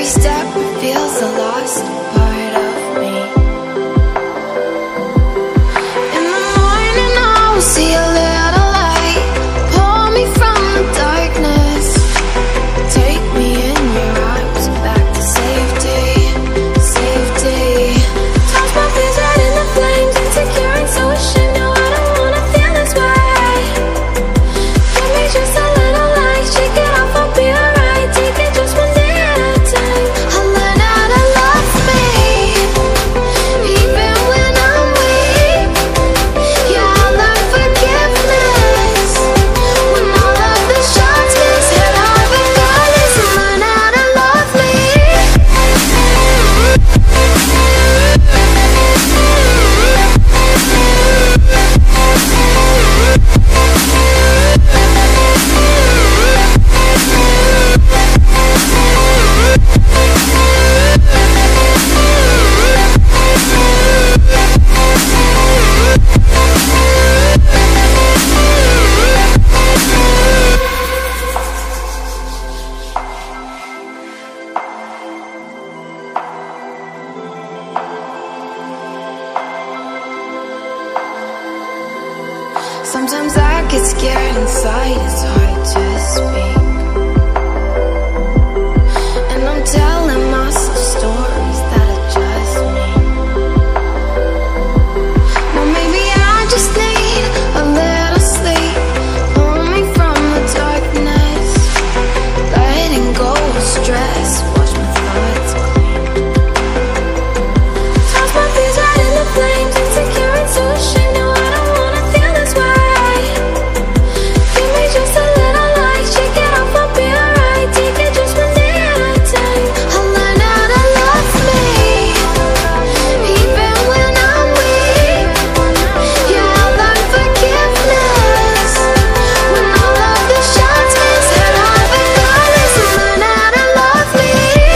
step reveals the lost part of me. In the morning I will see a little light, pull me from the darkness, take me in your arms back to safety, safety. Toss my fears right in the flames, insecure and so ashamed. No, I don't wanna feel this way. Give me just a little light, shake it off, I'll be alright. Take it just one day at a time. I'll learn how to love me, even when I'm weak. Yeah, I'll learn forgiveness when all of the shots miss. Head high regardless, I'll learn how to love me. Sometimes I get scared inside, it's hard to speak, and I'm telling myself stories that are just me. But maybe I just need a little sleep, pull me from the darkness, letting go of stress, wash my thoughts clean. Toss my fears right in the flames, insecure and so ashamed. No, I don't wanna feel this way. Give me just a little light, shake it off, I'll be alright. Take it just one day at a time. I'll learn how to love me, even when I'm weak. Yeah, I'll learn forgiveness when all of the shots miss. Head high regardless, I'll learn how to love me.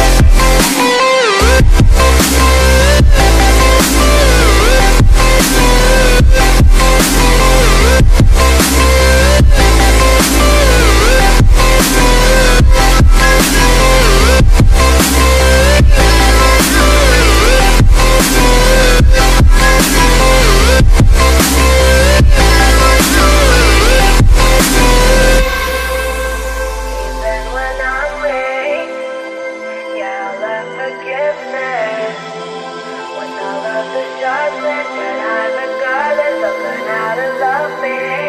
Even when I'm weak, yeah, I'll learn forgiveness when all of the shots miss. Head high regardless, I'll learn how to love me.